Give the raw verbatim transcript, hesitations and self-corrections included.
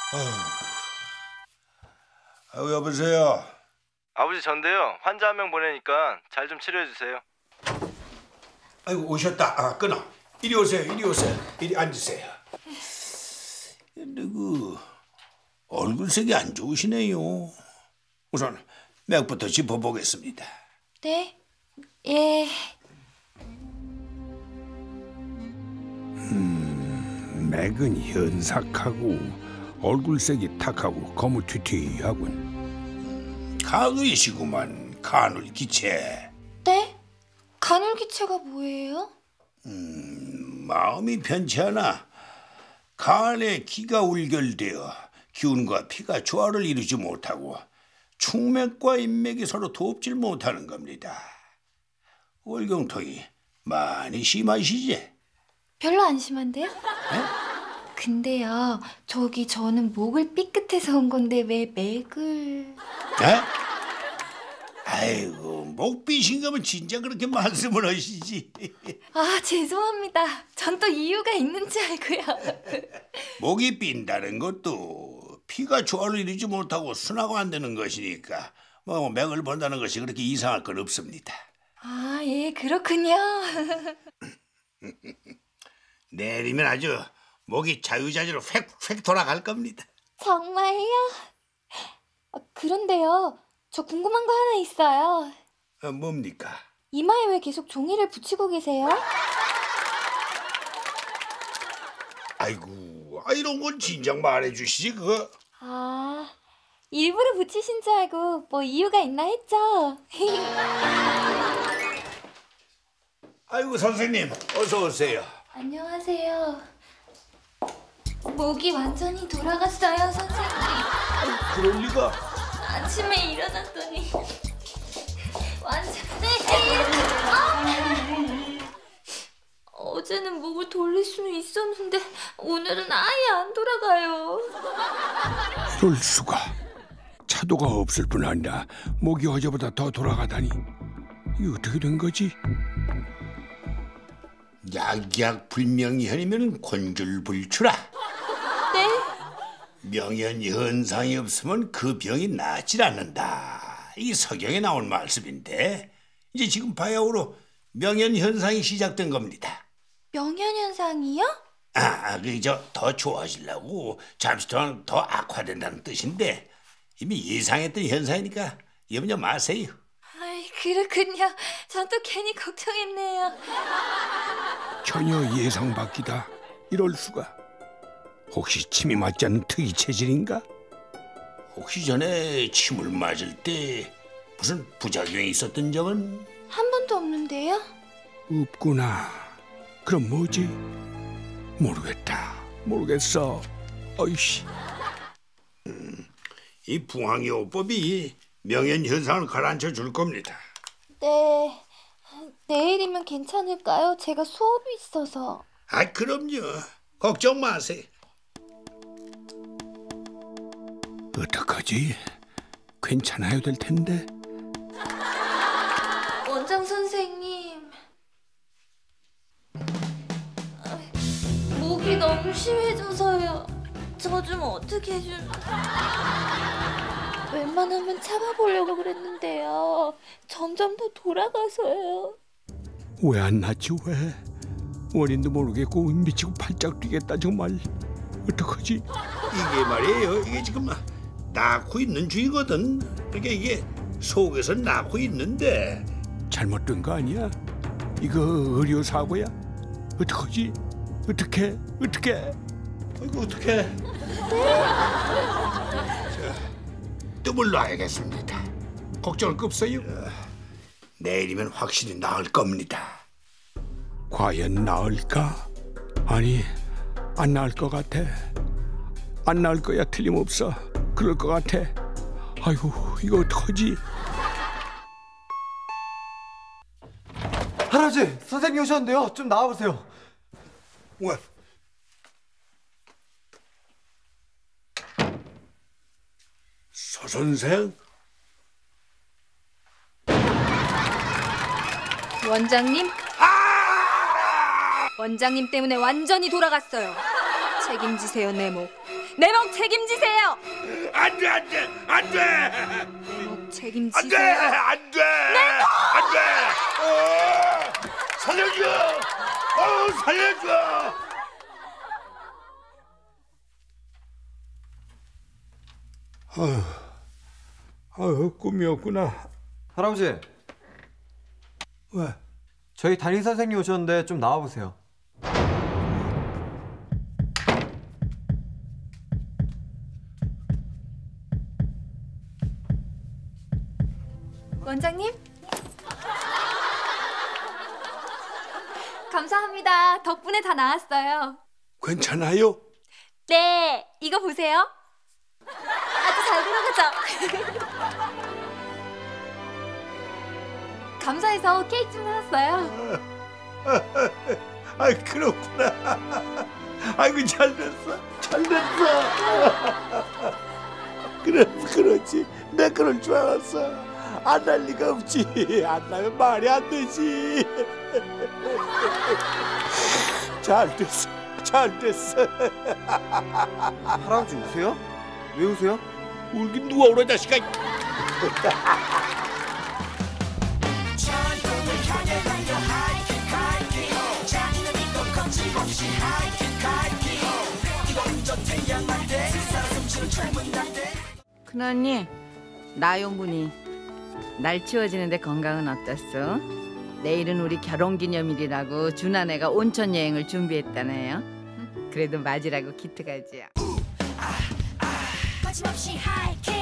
아유, 여보세요. 아버지 전데요. 환자 한 명 보내니까 잘 좀 치료해 주세요. 아이고, 오셨다. 아, 끊어. 이리 오세요. 이리 오세요. 이리 앉으세요. 근데 그 얼굴색이 안 좋으시네요. 우선 맥부터 짚어보겠습니다. 네? 예. 음, 맥은 현삭하고 얼굴색이 탁하고 거무튀튀하군. 간우이시구만. 간울기체. 네? 간울기체가 뭐예요? 음, 마음이 편치 않아 간에 기가 울결되어 기운과 피가 조화를 이루지 못하고 충맥과 인맥이 서로 돕질 못하는 겁니다. 월경통이 많이 심하시지? 별로 안 심한데요? 에? 근데요, 저기 저는 목을 삐끗해서 온 건데 왜 맥을... 에? 아이고, 목 삐신 거면 진짜 그렇게 말씀을 하시지. 아, 죄송합니다. 전 또 이유가 있는지 알고요. 목이 빈다는 것도 피가 조화를 이루지 못하고 순화가 안 되는 것이니까 뭐 맥을 본다는 것이 그렇게 이상할 건 없습니다. 아, 예, 그렇군요. 내일이면 아주 목이 자유자재로 휙휙 돌아갈 겁니다. 정말요? 아, 그런데요, 저 궁금한 거 하나 있어요. 아, 뭡니까? 이마에 왜 계속 종이를 붙이고 계세요? 아이고, 아, 이런 건 진작 말해주시지 그거. 아, 일부러 붙이신 줄 알고 뭐 이유가 있나 했죠. 아이고, 선생님 어서 오세요. 안녕하세요. 목이 완전히 돌아갔어요, 선생님. 아, 그럴 리가. 아침에 일어났더니 완전... 어제는 목을 돌릴 수는 있었는데 오늘은 아예 안 돌아가요. 이럴 수가. 차도가 없을 뿐 아니라 목이 어제보다 더 돌아가다니. 이게 어떻게 된 거지? 약약불명현이면 곤줄불출아. 네? 명현현상이 없으면 그 병이 낫질 않는다. 이게 서경에 나온 말씀인데 이제 지금 바야흐로 명현현상이 시작된 겁니다. 명현현상이요? 아, 그저 더 좋아지려고 잠시 동안 더 악화된다는 뜻인데 이미 예상했던 현상이니까 염려 마세요. 아이, 그렇군요. 전 또 괜히 걱정했네요. 전혀 예상 밖이다. 이럴 수가. 혹시 침이 맞지 않는 특이 체질인가? 혹시 전에 침을 맞을 때 무슨 부작용이 있었던 적은? 한 번도 없는데요? 없구나. 그럼 뭐지? 모르겠다. 모르겠어. 어이씨. 음, 이 붕황요법이 명현현상을 가라앉혀 줄 겁니다. 네. 내일이면 괜찮을까요? 제가 수업이 있어서. 아, 그럼요. 걱정 마세요. 어떡하지? 괜찮아야 될 텐데. 원장 선생님. 목이 너무 심해져서요. 저 좀 어떻게 좀... 웬만하면 참아보려고 그랬는데요. 점점 더 돌아가서요. 왜 안 낫지 왜? 원인도 모르겠고 미치고 팔짝 뛰겠다 정말. 어떡하지? 이게 말이에요. 이게 지금 낳고 있는 중이거든. 그러니까 이게 속에서 낳고 있는데 잘못된 거 아니야? 이거 의료 사고야? 어떡하지? 어떡해? 어떡해? 아이고, 어떡해. 자, 뜸을 놔야겠습니다. 걱정할 거 없어요. 내일이면 확실히 나을 겁니다. 과연 나을까? 아니, 안 나을 것 같아. 안 나을 거야 틀림없어. 그럴 것 같아. 아이고, 이거 어떡하지? 할아버지, 선생님이 오셨는데요. 좀 나와보세요. 왜? 서 선생? 원장님? 원장님 때문에 완전히 돌아갔어요. 책임지세요, 내 목. 내 목 책임지세요. 안 돼, 안 돼, 안 돼. 내 목 안 돼, 책임지세요. 안 돼. 안 돼. 어, 살려줘. 어, 살려줘. 아유, 아유 꿈이었구나. 할아버지, 왜? 저희 담임 선생님 오셨는데 좀 나와보세요. 원장님? 감사합니다. 덕분에 다 나았어요. 괜찮아요? 네, 이거 보세요. 아주 잘 들어가죠? 감사해서 케이크 좀 사왔어요. 아, 그렇구나. 아이고, 잘 됐어. 잘 됐어. 그래, 그렇지. 내 그럴 줄 알았어. 안 날 리가 없지. 안 나면 말이 안 되지. 잘 됐어. 잘 됐어. 할아버지 우세요? 왜 우세요? 울긴 누가 울어, 자식아. 큰언니, 나용군이 날 치워지는데 건강은 어떻소? 내일은 우리 결혼기념일이라고 준아내가 온천 여행을 준비했다네요. 그래도 맞으라고 기특하지요. 거침없이 하이킥